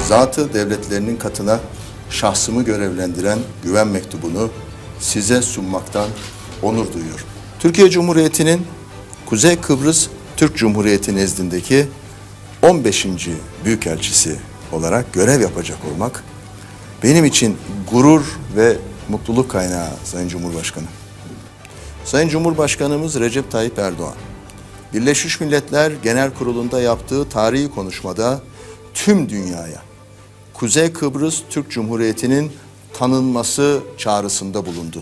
zatı devletlerinin katına şahsımı görevlendiren güven mektubunu size sunmaktan onur duyuyorum. Türkiye Cumhuriyeti'nin Kuzey Kıbrıs Türk Cumhuriyeti nezdindeki 15. Büyükelçisi olarak görev yapacak olmak benim için gurur ve mutluluk kaynağı Sayın Cumhurbaşkanı. Sayın Cumhurbaşkanımız Recep Tayyip Erdoğan, Birleşmiş Milletler Genel Kurulu'nda yaptığı tarihi konuşmada tüm dünyaya Kuzey Kıbrıs Türk Cumhuriyeti'nin tanınması çağrısında bulundu.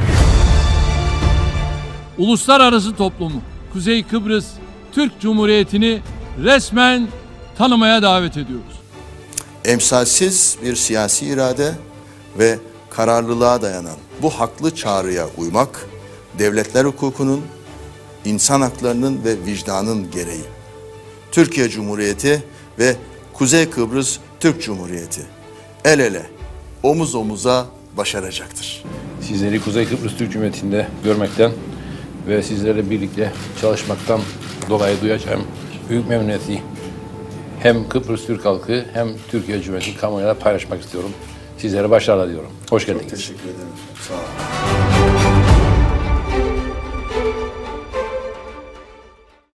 Uluslararası toplumu Kuzey Kıbrıs Türk Cumhuriyeti'ni resmen tanımaya davet ediyoruz. Emsalsiz bir siyasi irade ve kararlılığa dayanan bu haklı çağrıya uymak, devletler hukukunun, insan haklarının ve vicdanın gereği. Türkiye Cumhuriyeti ve Kuzey Kıbrıs Türk Cumhuriyeti el ele, omuz omuza başaracaktır. Sizleri Kuzey Kıbrıs Türk Cumhuriyeti'nde görmekten ve sizlerle birlikte çalışmaktan dolayı duyacağım büyük memnuniyeti hem Kıbrıs Türk halkı hem Türkiye Cumhuriyeti kamuoyuyla paylaşmak istiyorum. Sizlere başarılar diliyorum. Hoş geldiniz. Çok teşekkür ederim. Sağ olun.